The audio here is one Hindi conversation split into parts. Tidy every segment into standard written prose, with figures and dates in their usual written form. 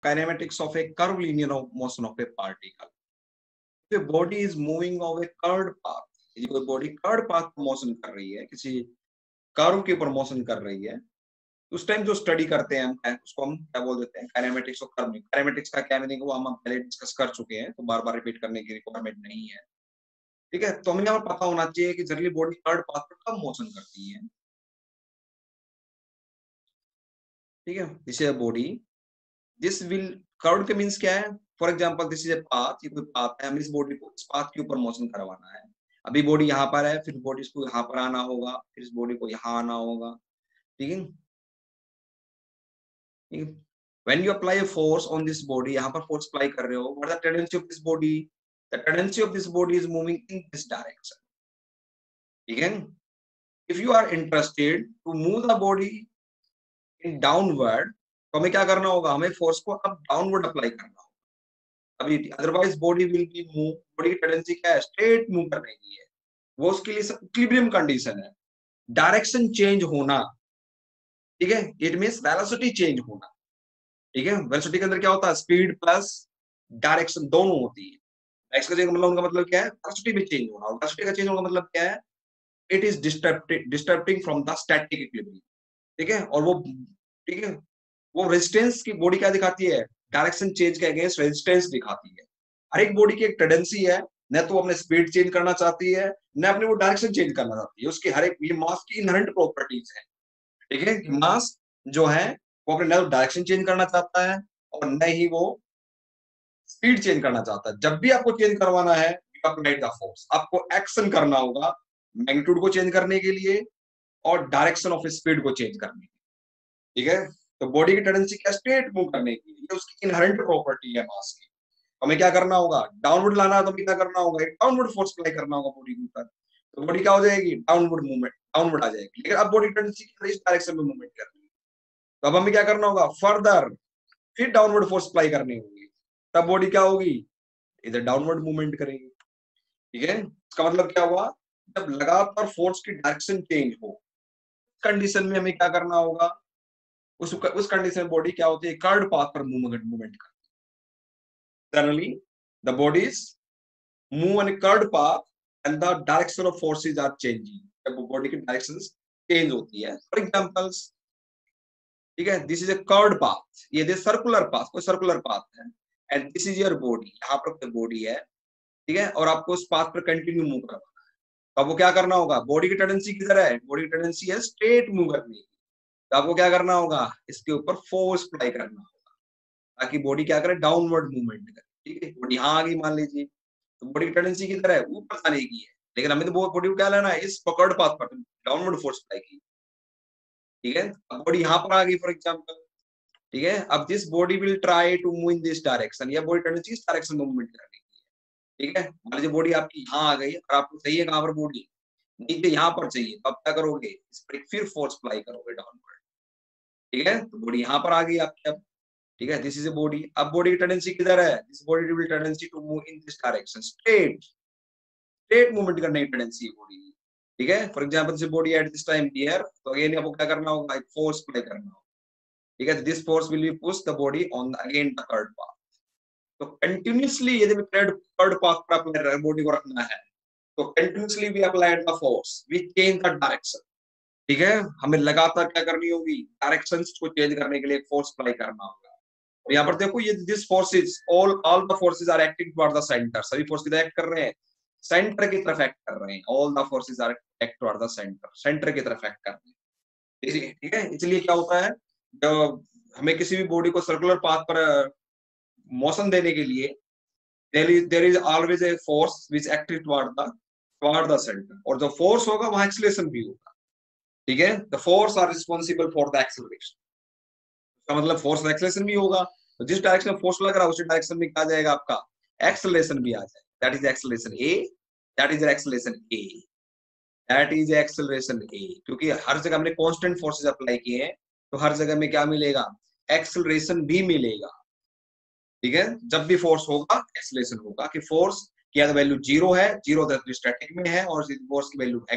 Kinematics of a curvilinear motion of a particle. The body is moving of a curved path, यदि कोई बॉडी कर्व पाथ पर मोशन कर रही है, किसी कर्व के ऊपर मोशन कर रही है, उस टाइम जो स्टडी करते हैं हम उसको हम क्या बोल देते हैं, काइनेमेटिक्स ऑफ कर्व। काइनेमेटिक्स का क्या मीनिंग है वो हम पहले डिस्कस कर चुके हैं, तो बार बार रिपीट करने की रिक्वायरमेंट नहीं है। ठीक है, तो हमें यहाँ पर पता होना चाहिए कि जनरली बॉडी कर्व पाथ पर कब मोशन करती है। ठीक है, this is body, this will curve के मीन्स क्या है, for example this is a path, ये कोई पाथ है, हमें इस बॉडी को इस पाथ के ऊपर मोशन करवाना है। अभी बॉडी यहाँ पर है, फिर बॉडी को यहाँ पर आना होगा, फिर इस बॉडी को यहाँ आना होगा। ठीक है, when you apply a force on this body, यहाँ पर फोर्स अप्लाई कर रहे हो, what is the tendency of this body? The tendency of this body is moving in this direction. ठीक है, if you are interested to move the body in downward, तो हमें क्या करना होगा, हमें फोर्स को अब डाउनवर्ड अप्लाई करना होगा। अभी otherwise body will be move, body की टेंडेंसी क्या है, स्ट्रेट मूव करने की है, वो उसके लिए इक्विलिब्रियम कंडीशन है, डायरेक्शन चेंज होना। ठीक है, इट मींस वेलोसिटी चेंज होना। ठीक है, वेलोसिटी के अंदर क्या होता है, स्पीड प्लस डायरेक्शन दोनों होती है। डायरेक्शन का मतलब उनका मतलब क्या है, वेलोसिटी में चेंज होना, और वेलोसिटी का चेंज होने का मतलब क्या है, it is disturbing from the static equilibrium. ठीक है, और वो ठीक है, वो रेजिस्टेंस की बॉडी क्या दिखाती है, डायरेक्शन चेंज के अगेंस्ट रेजिस्टेंस दिखाती है। हर एक बॉडी की एक टेंडेंसी है, न तो वो अपने स्पीड चेंज करना चाहती है, न अपने वो डायरेक्शन चेंज करना चाहती है। उसकी हर एक, ये मास की इनहेरेंट प्रॉपर्टीज है। ठीक है, मास जो है वो अपने न डायरेक्शन चेंज करना चाहता है और न ही वो स्पीड चेंज करना चाहता है। जब भी आपको चेंज करवाना है, यू अप्लाई द फोर्स, आपको एक्शन करना होगा मैग्नीट्यूड को चेंज करने के लिए और डायरेक्शन ऑफ स्पीड को चेंज करने के लिए। ठीक है, तो बॉडी की टेंडेंसी क्या, स्ट्रेट मूव करने की, ये उसकी इनहेरेंट प्रॉपर्टी है मास की। हमें क्या करना होगा, डाउनवर्ड लाना है, तो हमें क्या करना होगा, एक डाउनवर्ड फोर्स अप्लाई करना होगा बॉडी के ऊपर, तो बॉडी क्या हो जाएगी, डाउनवर्ड मूवमेंट, डाउनवर्ड आ जाएगी। लेकिन अब बॉडी टेंडेंसी इस डायरेक्शन में मूवमेंट करनी है, तो अब हमें क्या करना होगा, फर्दर फिर डाउनवर्ड फोर्स अप्लाई करनी होगी, तब बॉडी क्या होगी, इधर डाउनवर्ड मूवमेंट करेगी। ठीक है, इसका मतलब क्या हुआ, जब लगातार फोर्स की डायरेक्शन चेंज हो, कंडीशन में हमें क्या करना होगा, उस कंडीशन में बॉडी क्या होती है, कर्व्ड पाथ पर मूवमेंट करती है। Generally the bodies move on a curved path and the direction of forces are changing, जब बॉडी की डायरेक्शंस चेंज होती है। फॉर एग्जांपल्स, ठीक है, this is a curved path, ये सर्कुलर पाथ, कोई सर्कुलर पाथ है, and this is your body, यहाँ पर कोई बॉडी है। ठीक है, और आपको उस पाथ पर कंटिन्यू मूव करना है, तो आपको क्या करना होगा, बॉडी की टेंडेंसी किधर है, बॉडी की टेंडेंसी है स्ट्रेट मूव करने की, तो आपको क्या करना होगा, इसके ऊपर फोर्स अप्लाई करना होगा, ताकि बॉडी क्या करे, डाउनवर्ड मूवमेंट करे। ठीक है, बॉडी यहाँ आ गई मान लीजिए, तो बॉडी की टेंडेंसी किधर है, ऊपर जाने की है, लेकिन हमें तो बॉडी को क्या लेना है, इस पकड़ पाथ पर डाउनवर्ड फोर्स अप्लाई की। ठीक है, अब बॉडी यहाँ पर आ गई फॉर एग्जाम्पल। ठीक है, अब this body will try to move in this direction, या बॉडी टेंडेंसी इस डायरेक्शन में मूवमेंट करने की है। ठीक है, मान लीजिए बॉडी आपकी यहाँ आ गई और आपको चाहिए कहाँ पर बॉडी, नीचे यहाँ पर चाहिए, तो आप क्या करोगे, इस पर फिर फोर्स अप्लाई करोगे डाउनवर्ड। ठीक है, तो बॉडी यहाँ पर आ गई आपकी अब। ठीक है, दिस इज ए बॉडी, अब बॉडी की टेंडेंसी किधर है, this body will tendency to move in this direction, straight straight movement करने की टेंडेंसी है बॉडी। ठीक है, for example this body at this time here, तो अगेन आपको क्या करना होगा, एक फोर्स अप्लाई करना होगा। ठीक है, this force will be push the body on again the curved path. तो कंटिन्यूअसली यदि कर्व्ड पाथ पर अपने बॉडी को रखना है, तो continuously we apply the force, we change the direction. ठीक है, हमें लगातार क्या करनी होगी, डायरेक्शंस को चेंज करने के लिए फोर्स अप्लाई करना होगा। और यहाँ पर देखो, ये this forces, all the forces are acting toward the center, सभी फोर्स किधर एक्ट कर रहे हैं, सेंटर की तरफ एक्ट कर रहे हैं। All the forces are act toward the center, center की तरफ एक्ट कर रहे हैं। ठीक है, इसलिए क्या होता है, जब हमें किसी भी बॉडी को सर्कुलर पाथ पर मोशन देने के लिए, there is always a force which acted toward the center, और जो फोर्स होगा वहां एक्सीलरेशन भी होगा। ठीक है, the force are responsible for the acceleration, इसका मतलब फोर्स और एक्सीलरेशन भी होगा, तो जिस डायरेक्शन में फोर्स लग रहा है उसी डायरेक्शन में क्या आ जाएगा, आपका एक्सीलरेशन भी आ जाएगा। That is acceleration a, that is acceleration a, that is acceleration a. क्योंकि हर जगह हमने कांस्टेंट फोर्सेस अप्लाई किए हैं, तो हर जगह में क्या मिलेगा, एक्सीलरेशन भी मिलेगा। ठीक है, जब भी फोर्स होगा एक्सीलरेशन होगा, कि फोर्स की अगर वैल्यू जीरो है, जीरो तो स्टैटिक में है, और फोर्स की वैल्यू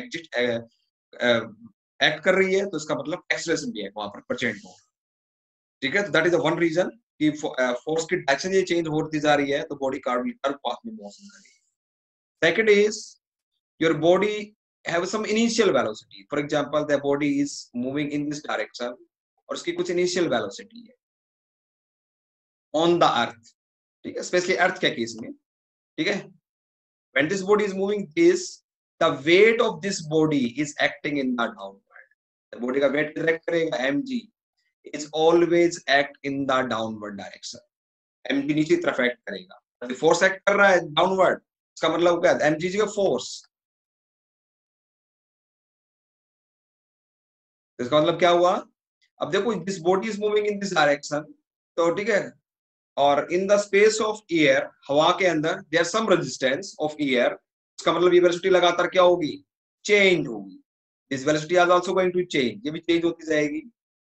एक्ट कर रही है, तो इसका मतलब एक्सीलरेशन भी है वहां पर प्रेजेंट होगा। ठीक है, तो that is the one reason कि फोर्स की डायरेक्शन ये चेंज होती जा रही है तो बॉडी कर्व पाथ में मोशन करेगी. Second is your body have some initial velocity. For example, the body is moving in this direction और उसकी कुछ initial velocity है on the earth, ठीक है, स्पेशली अर्थ के केस में, ठीक है. When this body is moving this, the weight of this body is acting in the downward. The body का weight direct करेगा mg is always act in the downward direction. mg नीचे की तरफ act करेगा. फोर्स एक्ट कर रहा है डाउनवर्ड, इसका मतलब क्या है, mg का फोर्स. इसका मतलब क्या हुआ, अब देखो this body is moving in this direction, तो ठीक है, और in the space of air, हवा के अंदर there some resistance of air, इसका मतलब ये वेलोसिटी लगातार क्या होगी, चेंज होगी. This velocity is also going to change, ये भी चेंज होती जाएगी.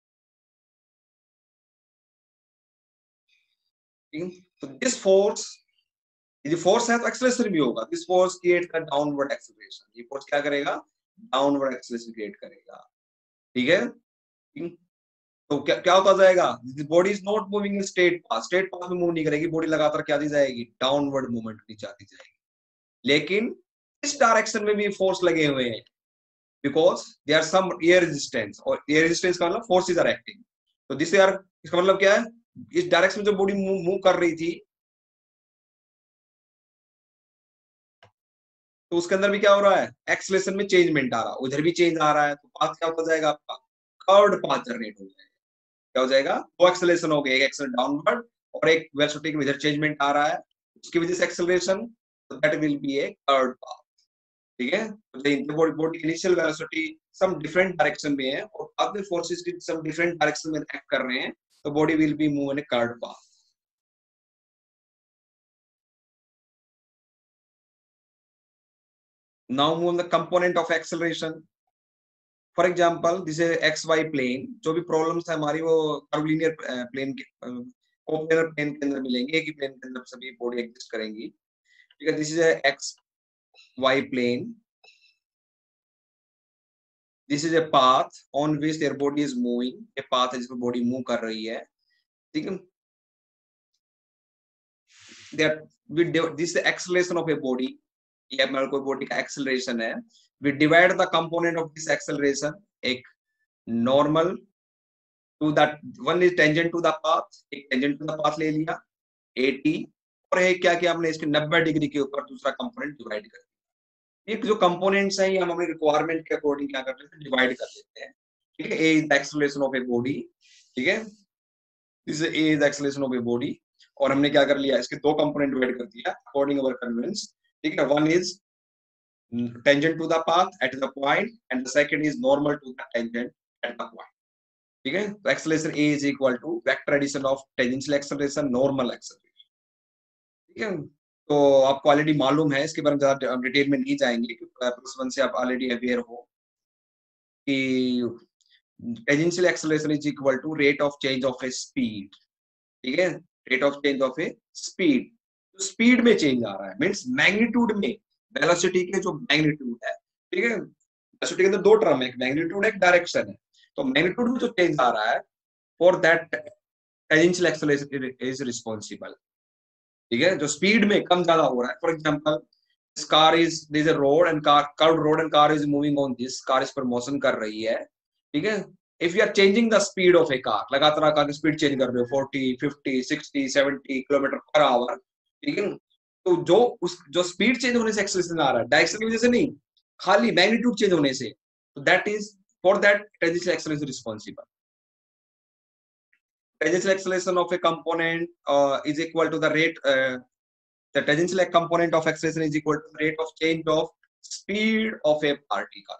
तो दिस फोर्स, ये फोर्स है तो एक्सेलरेशन भी होगा. This force create the downward acceleration. ये फोर्स क्या करेगा, डाउनवर्ड एक्सेलरेशन क्रिएट करेगा, ठीक है. तो क्या क्या होता जाएगा, body is not moving in straight path में मूव नहीं करेगी, बॉडी लगातार क्या दी जाएगी, डाउनवर्ड मूवमेंट की जाती जाएगी. लेकिन इस डायरेक्शन में भी फोर्स लगे हुए हैं, because they are some air resistance, और एयर रेजिस्टेंस का मतलब फोर्सेस आर एक्टिंग. तो दिस आर, इसका मतलब क्या है, इस डायरेक्शन में जो बॉडी मूव कर रही थी, तो उसके अंदर भी क्या हो रहा है, एक्सेलरेशन में चेंजमेंट आ रहा है, उधर भी चेंज आ रहा है, तो पाथ क्या होता जाएगा आपका, कर्व्ड पाथ जनरेट हो जाएगा. क्या हो जाएगा, दो एक्सेलरेशन हो गए, एक एक्सेलरेशन डाउनवर्ड और एक वेलोसिटी के इधर चेंजमेंट आ रहा है, उसकी वजह से एक्सेलरेशन, तो that will be a curved path, ठीक है. तो body initial velocity some different direction में है और बाद में फोर्सेस की सम डिफरेंट डायरेक्शन में एक्ट कर रहे हैं, तो body will be move in a curved path. Now move on the component of acceleration. For example this is X Y plane, जो भी प्रॉब्लम्स है हमारी वो कर्वलीनियर प्लेन के कोप्लेनर प्लेन के अंदर मिलेंगे, एक ही प्लेन के अंदर सभी बॉडी एग्जिस्ट करेंगी, ठीक है. This is X Y plane, this is a path on which there body is moving, a path है जिसमें बॉडी मूव कर रही है, ठीक है. That with this acceleration of a body, ये हमारे कोई बॉडी का एक्सेलरेशन है, we divide the component of this acceleration, एक normal to that, one is tangent to the path, एक टेंजेंट टू द पाथ ले लिया 80, और एक क्या किया हमने, इसके 90 डिग्री के ऊपर दूसरा कंपोनेंट डिवाइड कर दिया. एक जो कंपोनेंट्स हैं ये हम अपने रिक्वायरमेंट के अकॉर्डिंग क्या करते हैं, डिवाइड कर लेते हैं, ठीक है. A is the acceleration of a body, ठीक है, this is a is the acceleration of a body, और हमने क्या कर लिया, इसके दो कंपोनेंट डिवाइड कर दिया अकॉर्डिंग अवर कन्वेंस, ठीक है. One is tangent to the path at the point and the second is normal to the tangent at the point, ठीक है. तो acceleration a is equal to vector addition of tangential acceleration, normal acceleration, ठीक है. तो आपको ऑलरेडी मालूम है, इसके बारे में ज्यादा डिटेल में नहीं जाएंगे क्योंकि +1 से आप ऑलरेडी अवेयर हो कि tangential acceleration is equal to rate of change of a speed, ठीक है. Rate of change of a speed, तो स्पीड में चेंज आ रहा है मींस मैग्नीट्यूड में, वेलोसिटी के जो मैग्नीट्यूड है, ठीक है. वेलोसिटी के अंदर दो टर्म है, एक मैग्नीट्यूड है, एक डायरेक्शन है. तो मैग्नीट्यूड में जो चेंज आ रहा है, for that tangential acceleration is responsible, ठीक है. जो स्पीड में कम ज्यादा हो रहा है, for example this car is, this is a road and car, curved road and car is moving on this, car इस पर मोशन कर रही है, ठीक है. If you are changing the speed of a car, लगातार कार की स्पीड चेंज कर रहे हो 40 50 60 70 किलोमीटर पर आवर, ठीक है. तो जो स्पीड चेंज होने से एक्सेलरेशन आ रहा है, डायरेक्शन की वजह से नहीं, खाली मैग्नीट्यूड चेंज होने से, तो that is for that tangential acceleration responsible. Tangential acceleration of a component is equal to the rate, the tangential component of acceleration is equal to the rate of change of speed of a particle.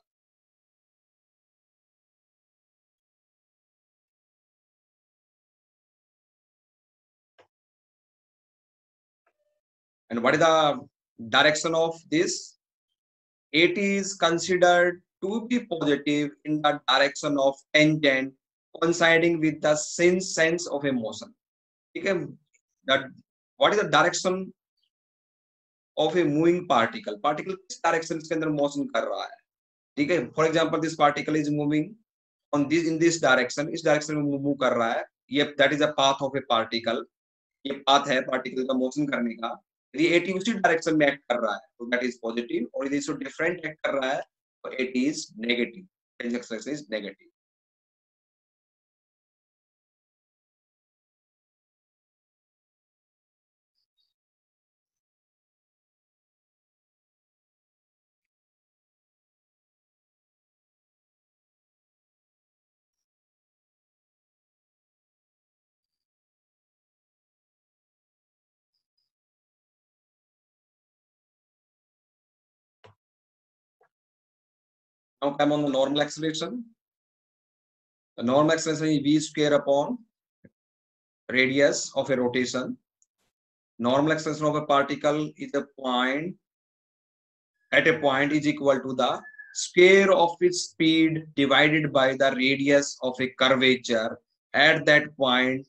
And what is the direction of this? It is considered to be positive in the direction of tangent coinciding with the sense of a motion. Okay, that what is the direction of a moving particle? Particle किस direction के अंदर motion कर रहा है, ठीक है. For example, this particle is moving on this, in this direction, इस direction में move कर रहा है, ये that is a path of a particle, ये पाथ है पार्टिकल का मोशन करने का। यदि एटी उसी डायरेक्शन में एक्ट कर रहा है तो दैट इज पॉजिटिव, और यदि इसको डिफरेंट एक्ट कर रहा है तो it is negative, is negative. Now come on the normal acceleration. The normal acceleration is v square upon radius of a rotation. Normal acceleration of a particle is a point at a point is equal to the square of its speed divided by the radius of a curvature at that point,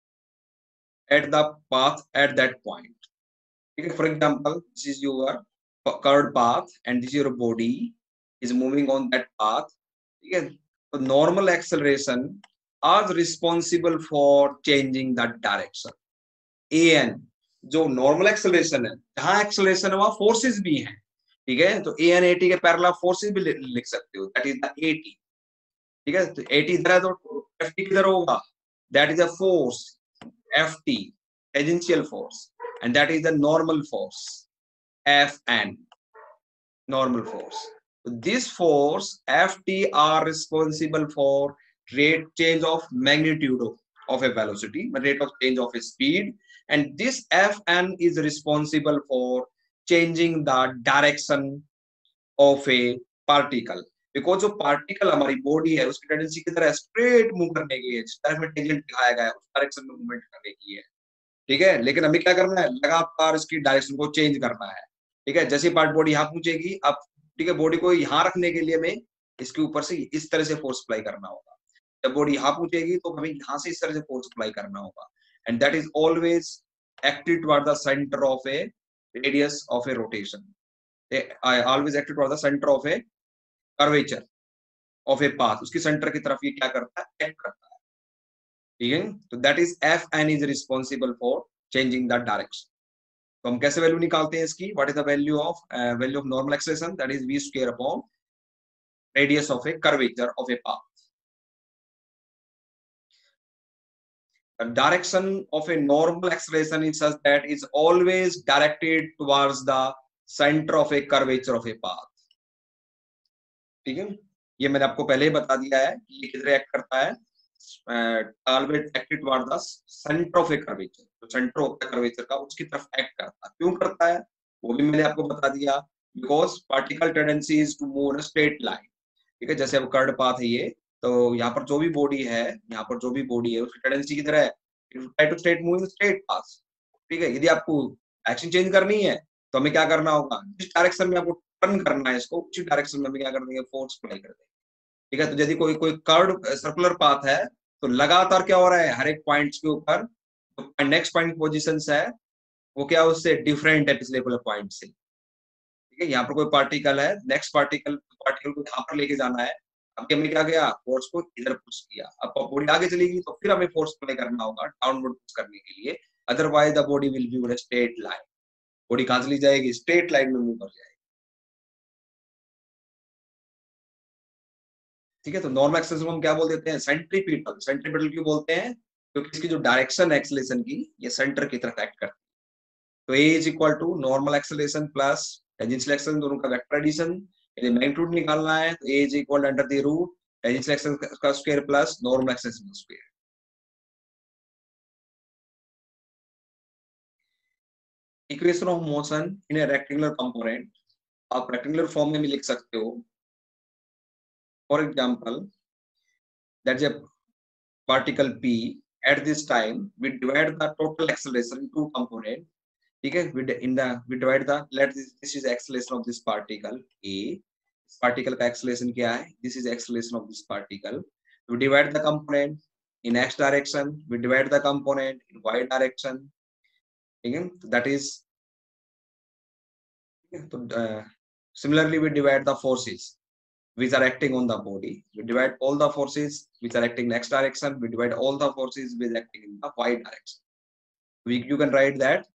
at the path at that point. Okay, for example, this is your curved path and this is your body is moving on that path. Okay, the normal acceleration are responsible for changing the direction. an जो नॉर्मल एक्सेलरेशन है, जहां एक्सेलरेशन है वहां फोर्सेस भी हैं, ठीक है, तो ए एन ए टी के पैरेलल फोर्सेस भी लिख सकते हो, that is the a t, ठीक है, तो ए टी इधर है तो एफ टी किधर होगा, that is a force F T, tangential force, and that is the normal force F N, normal force. So this force Ft are responsible for rate change of magnitude of a velocity, rate of change of a speed, and this Fn is responsible for changing the direction of a particle. Because जो पार्टिकल हमारी बॉडी है उसकी टेंडेंसी की तरह स्ट्रेट मूव करने की है, जिस डायरेक्शन में टेंजेंट दिखाया गया है उस डायरेक्शन में मूवमेंट करने की है, ठीक है, लेकिन हमें क्या करना है, लगातार इसकी डायरेक्शन को चेंज करना है, ठीक है, जैसे पार्ट बॉडी यहाँ पहुंचेगी अब, ठीक है, बॉडी को यहाँ रखने के लिए हमें इसके ऊपर से इस तरह से फोर्स अप्लाई करना होगा, जब बॉडी यहाँ पहुंचेगी तो हमें यहाँ से इस तरह से फोर्स अप्लाई करना होगा, and that is always acted toward the center of a radius of a rotation, always acted toward the center of a curvature of a path, उसकी सेंटर की तरफ ये क्या करता है, एक्ट करता है, ठीक है, तो that is F N is responsible for changing the direction. तो हम कैसे वैल्यू निकालते हैं इसकी, what is the value of normal acceleration, that is v square upon radius of a curvature of a path. The direction of a normal acceleration is such that is always directed towards the center of a curvature of a path, ठीक है, ये मैंने आपको पहले ही बता दिया है कि ये किधर एक्ट करता है, always acted toward the center of a curvature, जो सेंटर होता है कर्वेचर का उसकी तरफ एक्ट करता है, क्यों करता है वो भी मैंने आपको बता दिया, because particle tendency is to move in straight line, ठीक है, जैसे अब कर्ड पाथ है ये, तो यहाँ पर जो भी बॉडी है, यहाँ पर जो भी बॉडी है उसकी टेंडेंसी की तरह है try to straight move in straight path, ठीक है, यदि आपको एक्शन चेंज करनी है तो हमें क्या करना होगा, जिस डायरेक्शन में आपको टर्न करना है इसको उसी डायरेक्शन में हमें क्या कर देंगे, फोर्स अप्लाई कर देंगे, ठीक है, तो यदि कोई कोई कर्व सर्कुलर पाथ है तो लगातार क्या हो रहा है, हर एक पॉइंट्स के ऊपर तो नेक्स्ट पॉइंट पोजीशन है वो क्या उससे डिफरेंट है पिछले वाले पॉइंट से, ठीक है, यहाँ पर कोई पार्टिकल है, नेक्स्ट पार्टिकल पार्टिकल को यहाँ पर लेके जाना है, अब हमने क्या किया, फोर्स को इधर पुश किया, अब बॉडी आगे चलेगी तो फिर हमें फोर्स अप्लाई करना होगा डाउनवर्ड पुश करने के लिए, otherwise the body will be straight line, body कहां चली जाएगी, स्ट्रेट लाइन में मूव कर जाएगी, ठीक है, तो नॉर्मल एक्सेलरेशन को हम क्या बोल देते हैं, सेंट्रीपिटल, सेंट्रीपिटल क्यों बोलते हैं, क्योंकि इसकी जो डायरेक्शन है एक्सेलरेशन की ये सेंटर की तरफ एक्ट करती है, तो a is equal to normal acceleration plus tangential acceleration, दोनों का वेक्टर एडिशन, यदि मैग्नीट्यूड निकालना है तो a is equal under the root tangential acceleration का स्क्वायर प्लस नॉर्मल एक्सेलरेशन का square. Equation of motion in a rectangular component आप रेक्टेंगुलर फॉर्म में भी लिख सकते हो, for example that is particle P at this time we divide the total acceleration in two component, ठीक है, we divide the this is acceleration of this particle A, इस particle का acceleration क्या है, this is acceleration of this particle, we divide the component in x direction, we divide the component in y direction, ठीक है, that is, तो similarly we divide the forces, which are acting on the body. We divide all the forces which are acting in x direction. We divide all the forces which are acting in the y direction. You can write that